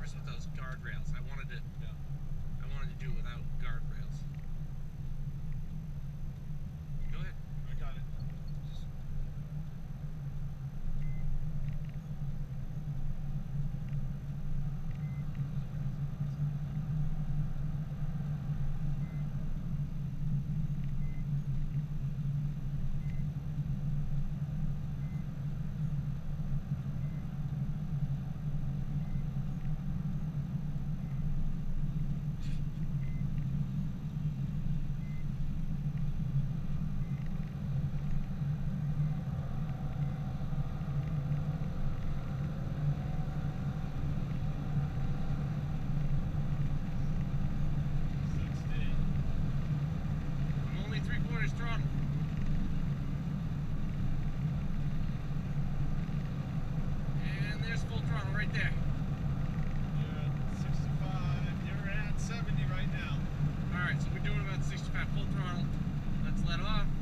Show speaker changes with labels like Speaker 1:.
Speaker 1: nervous with those guardrails. I wanted to do it without guardrails. Go ahead.
Speaker 2: I got it.
Speaker 1: Throttle. And there's full throttle right there.
Speaker 2: You're at 65. You're at 70 right now.
Speaker 1: Alright, so we're doing about 65 full throttle. Let's let off.